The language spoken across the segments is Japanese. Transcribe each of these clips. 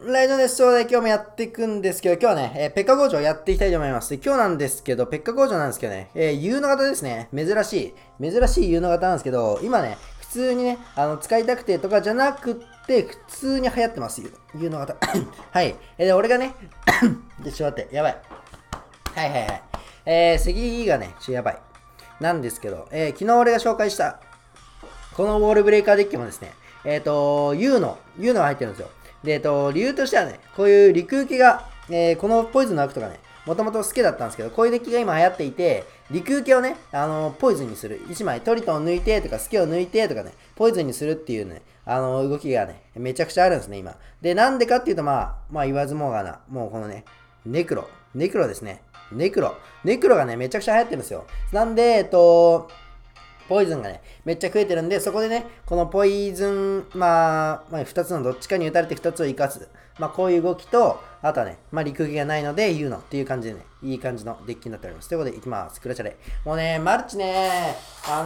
ライドネストで今日もやっていくんですけど、今日はね、ペッカ工場やっていきたいと思います。で今日なんですけど、ペッカ工場なんですけどね、U の型ですね。珍しい U の型なんですけど、今ね、普通にね、使いたくてとかじゃなくって、普通に流行ってます、U の型。はい。で、俺がね、ちょっと待って、やばい。咳がね、やばい。なんですけど、昨日俺が紹介した、このウォールブレイカーデッキもですね、U のが入ってるんですよ。で、理由としてはね、こういう陸受けが、このポイズンのアクトがね、もともと好きだったんですけど、こういうデッキが今流行っていて、陸受けをね、ポイズンにする。1枚トリトンを抜いてとか、スケを抜いてとかね、ポイズンにするっていうね、動きがね、めちゃくちゃあるんですね、今。で、なんでかっていうと、まあ言わずもがな、もうこのね、ネクロですね。ネクロがね、めちゃくちゃ流行ってるんですよ。なんで、ポイズンがね、めっちゃ増えてるんで、そこでね、このポイズン、2つのどっちかに打たれて2つを生かす。こういう動きと、あとはね、陸受けがないので言うのっていう感じでね、いい感じのデッキになっております。ということで、いきます。クラチャレ。もうね、マルチね、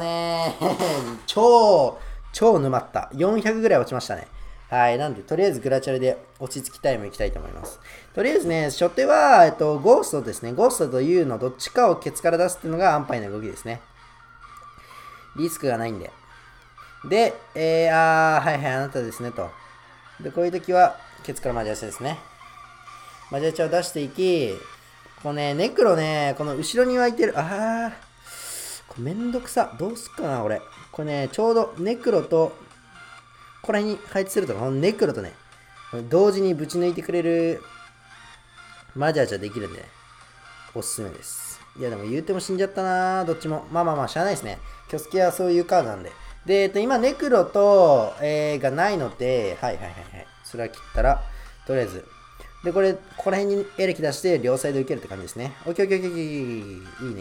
超沼った。400ぐらい落ちましたね。はい。なんで、とりあえずグラチャレで落ち着きタイムいきたいと思います。とりあえずね、初手は、ゴーストですね。ゴーストというのどっちかをケツから出すっていうのが安牌な動きですね。リスクがないんで。で、あなたですね、と。で、こういう時は、ケツからマジアチャですね。マジアチャを出していき、このね、ネクロね、この後ろに湧いてる、これめんどくさ。どうすっかな、俺。これね、ちょうどネクロと、これに配置すると、このネクロとね、同時にぶち抜いてくれるマジアチャできるんでね、おすすめです。いや、でも言うても死んじゃったな、どっちも。しゃあないですね。キョスケはそういうカードなんで。で、今、ネクロと、がないので、それは切ったら、とりあえず。で、ここら辺にエレキ出して、両サイド受けるって感じですね。オッケー。いいね。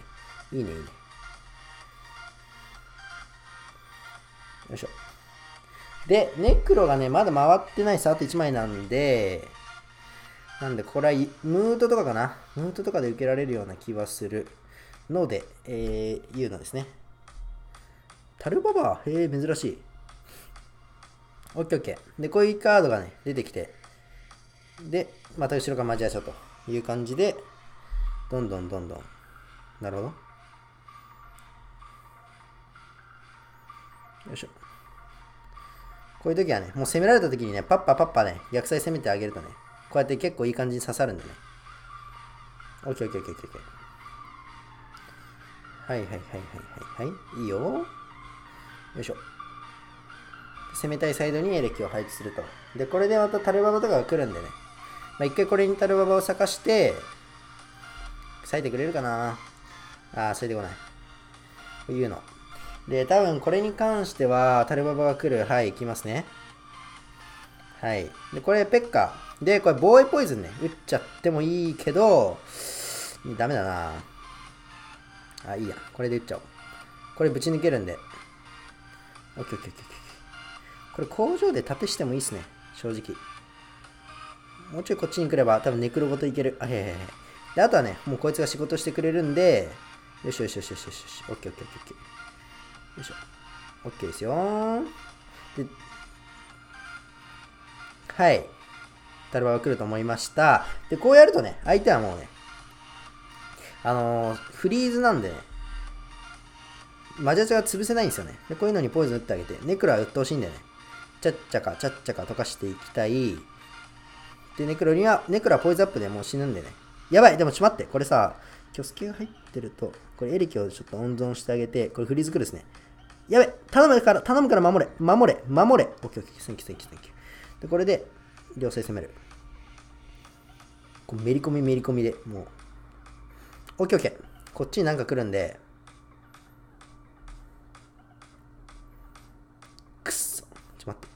よいしょ。で、ネクロがね、まだ回ってないさ、あと1枚なんで、これは、ムートとかかな。ムートとかで受けられるような気はするので、言うのですね。タルババ珍しい。オッケー。で、こういうカードがね、出てきて、で、また後ろからマジアチャという感じで、どんどん。なるほど。よいしょ。こういう時はね、もう攻められた時にね、パッパね、逆サイ攻めてあげるとね、こうやって結構いい感じに刺さるんでね。オッケー。はい。いいよ。よいしょ。攻めたいサイドにエレキを配置すると。で、これでまたタルババとかが来るんでね。一回これにタルババを咲かして、咲いてくれるかな。咲いてこない。こういうの。で、多分これに関しては、タルババが来る。はい、いきますね。はい。で、これペッカ。で、これ防衛ポイズンね。打っちゃってもいいけど、ダメだな。いいや。これで打っちゃおう。これぶち抜けるんで。オッケー。これ工場で縦してもいいっすね。正直。もうちょいこっちに来れば多分ネクロごといける。で、あとはね、もうこいつが仕事してくれるんで、よし。オッケー。よいしょ。オッケーですよ。で、はい。タルバが来ると思いました。で、こうやるとね、相手はもうね、フリーズなんでね、マジャチャが潰せないんですよね。で、こういうのにポイズン打ってあげて、ネクロは打ってほしいんでね、チャッチャカ溶かしていきたい。で、ネクロはポイズンアップでもう死ぬんでね。やばい、でもちょっと待って、これさ、キョスケが入ってると、これエレキをちょっと温存してあげて、これフリーズ来るですね。やべ、頼むから守れ。オッケー。センキュー。で、これで、両サイ攻める。めり込みで、もう。オッケー。こっちになんか来るんで、くっそ。ちょっと待って。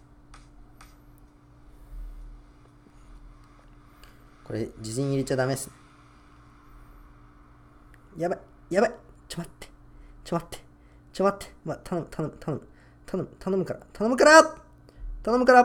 これ、自陣入れちゃダメっすね。やばい。ちょ待って。頼むから。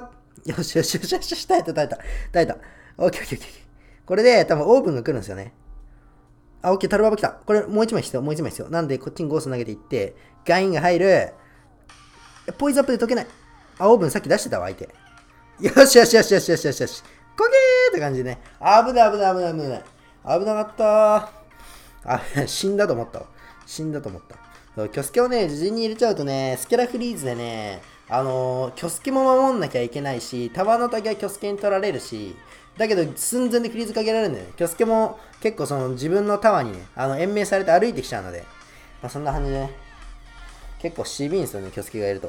よし。耐えた。オッケー。これで多分オーブンが来るんですよね。オッケー、タルババ来た。これもう一枚必要。なんでこっちにゴースト投げていって、ガインが入る。ポイズアップで解けない。オーブンさっき出してたわ、相手。よし。 こけーって感じでね。危ない危ない危ない危ない。危なかったー。あ、死んだと思ったわ。死んだと思った。そうキョスケをね、自陣に入れちゃうとね、スケラフリーズでね、キョスケも守んなきゃいけないし、タワーの竹はキョスケに取られるし、だけど寸前でフリーズかけられるんだよね。キョスケも結構その自分のタワーにね、延命されて歩いてきちゃうので、まあ、そんな感じでね、結構しびんですよね、キョスケがいると。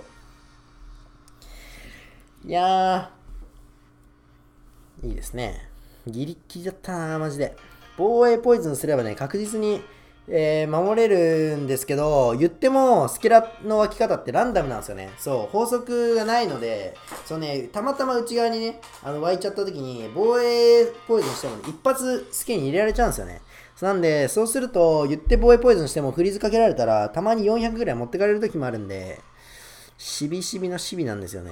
いやー、いいですね。ギリギリだったな、マジで。防衛ポイズンすればね、確実に、守れるんですけど、言っても、スケラの湧き方ってランダムなんですよね。そう、法則がないので、そうね、たまたま内側にね、湧いちゃった時に、防衛ポイズンしても、ね、一発スケに入れられちゃうんですよね。なんで、そうすると、言って防衛ポイズンしてもフリーズかけられたら、たまに400ぐらい持ってかれる時もあるんで、しびしびのしびなんですよね。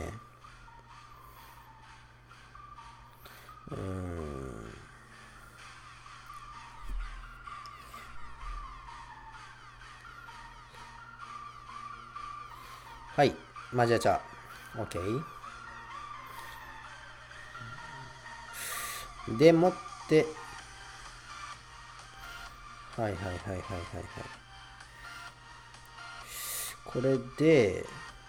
はい。マジアチャ。OK。でもって、はいはいはいはいはいはい。これで、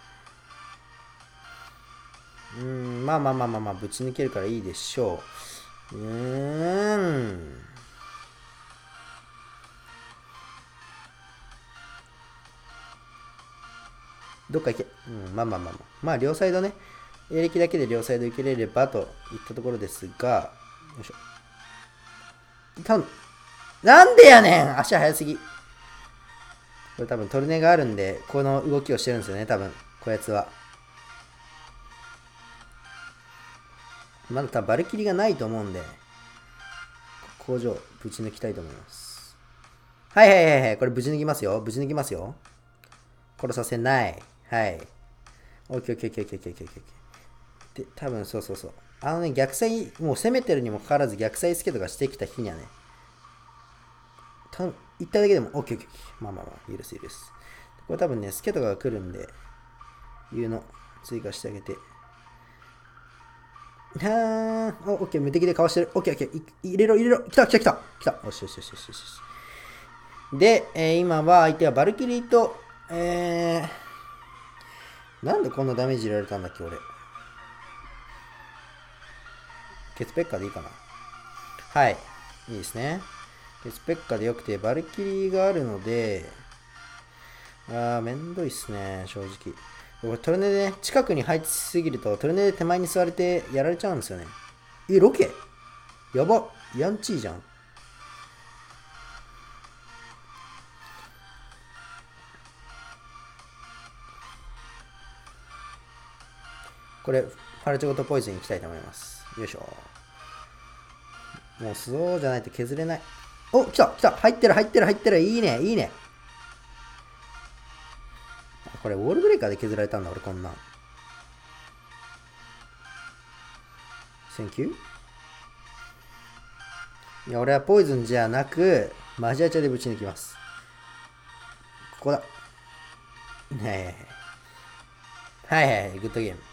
まあまあまあまあまあ、ぶち抜けるからいいでしょう。どっか行け。まあまあまあまあ。まあ、両サイドね。エレキだけで両サイド受けれればといったところですが、よいしょ。なんでやねん足速すぎ。これ多分トルネがあるんで、この動きをしてるんですよね、多分。こやつは。まだ多分バルキリがないと思うんで、工場ぶち抜きたいと思います。はいはいはいはい。これぶち抜きますよ。ぶち抜きますよ。殺させない。はい。オッケーオッケーオッケーオッケーオッケーオッケーオッケー。で、多分そうそうそう。逆サイ、もう攻めてるにもかかわらず逆サイスケとかしてきた日にはね、一体だけでも、オッケーオッケーオッケー。まあまあまあ、許す許す。これ多分ね、スケとかが来るんで、いうの追加してあげて。はー、オッケー、無敵でかわしてる。オッケーオッケー、入れろ入れろ。来た来た来た来た。よしよしよしよしよし。で、今は相手はバルキリーと、なんでこんなダメージ入れられたんだっけ、俺。ケツペッカでいいかな。はい。いいですね。ケツペッカでよくて、バルキリーがあるので、めんどいっすね、正直。これトルネでね、近くに入りすぎると、トルネで手前に座れてやられちゃうんですよね。ロケやば。ヤンチーじゃん。これ、ファルチゴとポイズンいきたいと思います。よいしょ。もうそうじゃないと削れない。お、来た来た入ってる入ってる入ってる。いいねいいね。これウォールブレーカーで削られたんだ俺こんなん。センキュー。いや俺はポイズンじゃなくマジアチャでぶち抜きます。ここだ。はいはいはいグッドゲーム。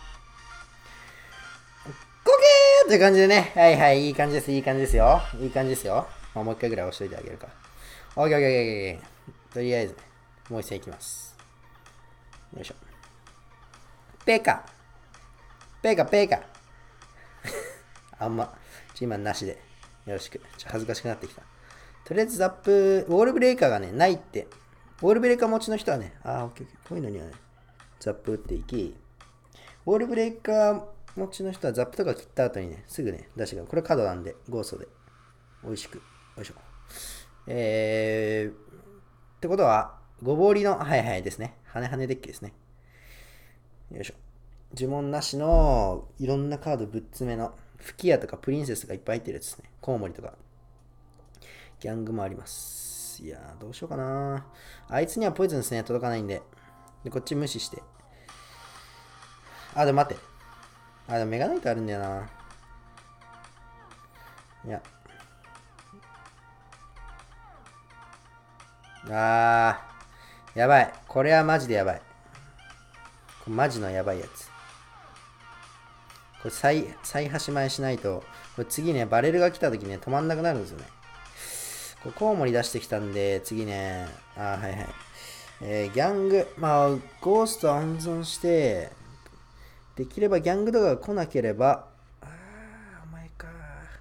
コケーって感じでね。はいはい、いい感じですいい感じですよ。いい感じですよ。まあ、もう一回ぐらい押しといてあげるか。オッケーオッケーオッケーオッケー。とりあえずね、もう一戦いきます。よいしょ。ペカペカペカあんま、今なしで。よろしく。恥ずかしくなってきた。とりあえずザップ、ウォールブレーカーがね、ないって。ウォールブレーカー持ちの人はね、オッケーオッケー。こういうのにはね、ザップ打っていき、ウォールブレーカー持ちの人はザップとか切った後にね、すぐね、出してくる。これ角なんで、ゴーストで。美味しく。よいしょ。ってことは、ごぼうりの、はいはいですね。羽羽デッキですね。よいしょ。呪文なしの、いろんなカードぶっ詰めの、吹き矢とかプリンセスがいっぱい入ってるやつですね。コウモリとか。ギャングもあります。いやー、どうしようかな。あいつにはポイズンですね。届かないんで。で、こっち無視して。でも待って。でもメガナイトあるんだよな。いや。やばい。これはマジでやばい。これマジのやばいやつ。 これ再端前しないと、これ次ね、バレルが来た時ね、止まんなくなるんですよね。これコウモリ出してきたんで、次ね、はいはい。ギャング、まあ、ゴースト温存して、できればギャングとかが来なければ、お前か。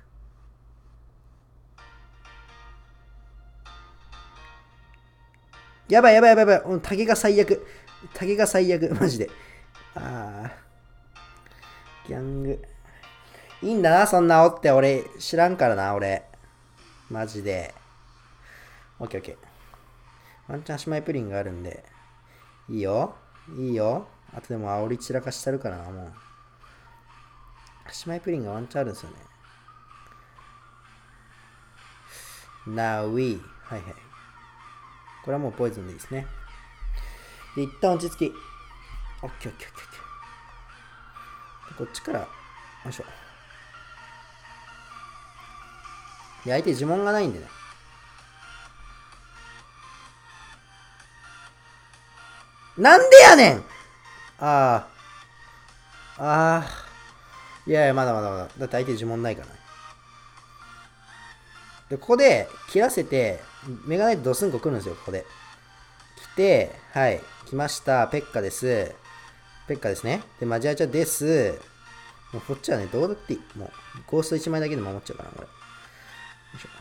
やばいやばいやばいやばい。タゲが最悪。タゲが最悪。マジで。ギャング。いいんだな、そんな煽って。俺、知らんからな、俺。マジで。オッケーオッケー。ワンチャン姉妹プリンがあるんで。いいよ。いいよ。あとでも煽り散らかしてるからな、もう。姉妹プリンがワンチャンあるんですよね。Now we。はいはい。これはもうポイズンでいいですね。で、一旦落ち着き。オッケーオッケーオッケーオッケー。こっちから、よいしょ。で、相手呪文がないんでね。なんでやねん。いやいや、まだまだまだ。だって相手呪文ないからね。で、ここで切らせて、メガナイトドスンコ来るんですよ、ここで。来て、はい、来ました。ペッカです。ペッカですね。で、マジアチャです。もうこっちはね、どうだっていい。もう、ゴースト1枚だけで守っちゃうかな、これ。よいしょ。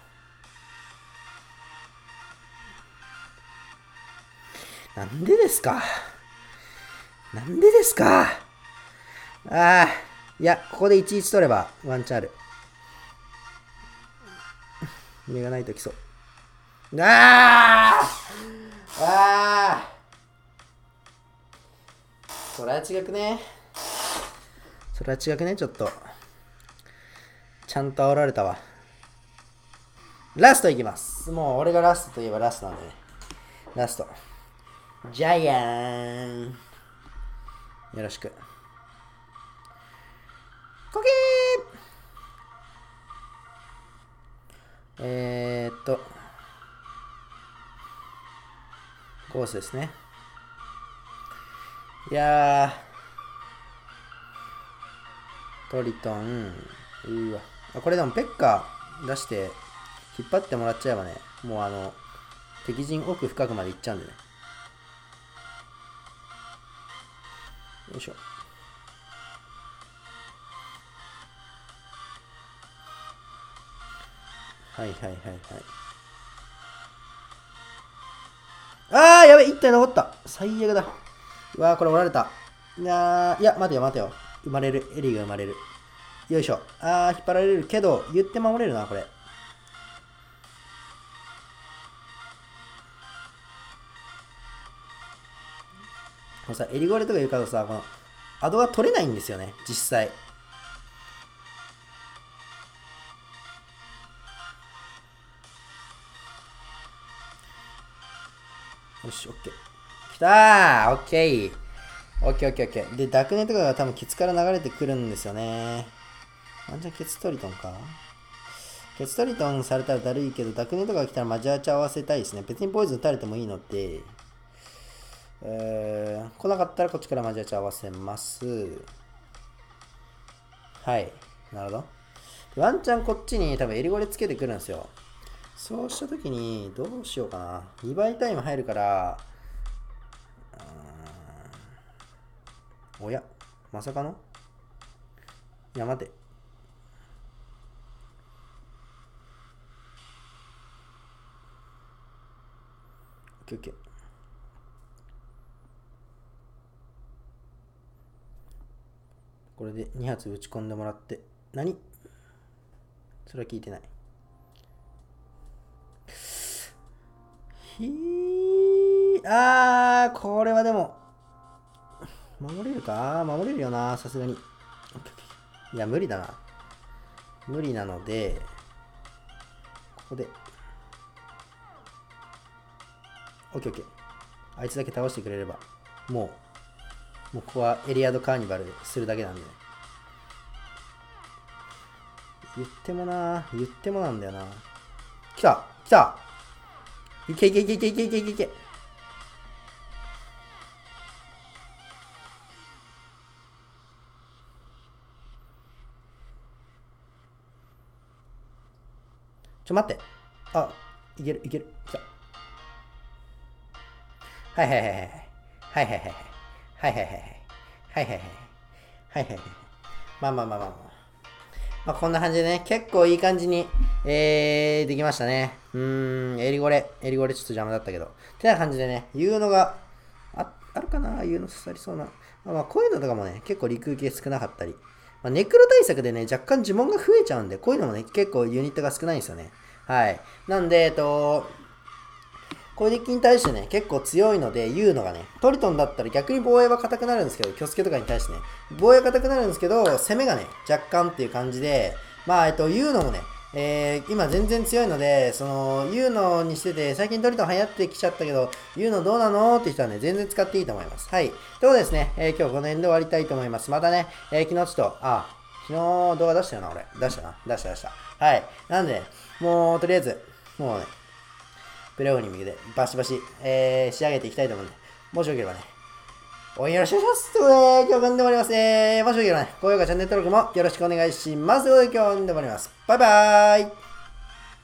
なんでですか。なんでですか。いや、ここで11取ればワンチャンある。目がないときそう。それは違くね。それは違くね、ちょっと。ちゃんと煽られたわ。ラストいきます。もう俺がラストといえばラストなんでね。ラスト。ジャイアン。よろしく。コキーコースですね。いやトリトン。うわ。これでもペッカ出して引っ張ってもらっちゃえばね、もう敵陣奥深くまで行っちゃうんでね。よいしょ。はいはいはいはい。やべ、1体残った。最悪だ。うわこれ折られた。いや、待てよ待てよ。生まれる。エリーが生まれる。よいしょ。引っ張られるけど、言って守れるな、これ。このさ、エリゴレとか言うからさ、この、アドが取れないんですよね、実際。よし、オッケー。きたー、オッケー。オッケーオッケーオッケー。で、ダクネとかが多分ケツから流れてくるんですよね。ワンチャンケツトリトンか。ケツトリトンされたらだるいけど、ダクネとかが来たらマジアーチ合わせたいですね。別にポイズン打たれてもいいので、来なかったらこっちからマジアーチ合わせます。はい。なるほど。ワンチャンこっちに多分エリゴレつけてくるんですよ。そうしたときに、どうしようかな。2倍タイム入るから、おや、まさかのいや、待て。オッケーオッケー。これで2発打ち込んでもらって。何それは聞いてない。これはでも、守れるか守れるよな、さすがに。いや、無理だな。無理なので、ここで。オッケーオッケー。あいつだけ倒してくれれば、もうここはエリアドカーニバルするだけなんで。言ってもなんだよな。来たいけいけいけいけいけいけいけいけ。 待って。あ、いける、いける。来た。はいはいはいはい。はいはいはいはい。はいはいはいはい。はいはいはい。はいはいはい。まあまあまあまあまあ。まあ、こんな感じでね、結構いい感じに、できましたね。エリゴレ。エリゴレちょっと邪魔だったけど。ってな感じでね、言うのが、あるかな言うの刺さりそうな。まあ、こういうのとかもね、結構陸受け少なかったり。まあ、ネクロ対策でね、若干呪文が増えちゃうんで、こういうのもね、結構ユニットが少ないんですよね。はい。なんで、攻撃に対してね、結構強いので言うのがね、トリトンだったら逆に防衛は硬くなるんですけど、キョスケとかに対してね、防衛は硬くなるんですけど、攻めがね、若干っていう感じで、まあ、言うのもね、今全然強いので、言うのにしてて、最近トリトン流行ってきちゃったけど、言うのどうなのって人はね、全然使っていいと思います。はい。ということでですね、今日この辺で終わりたいと思います。またね、昨日ちょっと、昨日動画出したよな、俺。出したな。出した。はい。なんで、もう、とりあえず、もうね、プレーオフに向けてバシバシ、仕上げていきたいと思うんで、もしよければね、応援よろしくお願いします。ということで、今日はこんで終わります。もしよければね、高評価、チャンネル登録もよろしくお願いします。ということで、今日はこんで終わります。バイバーイ。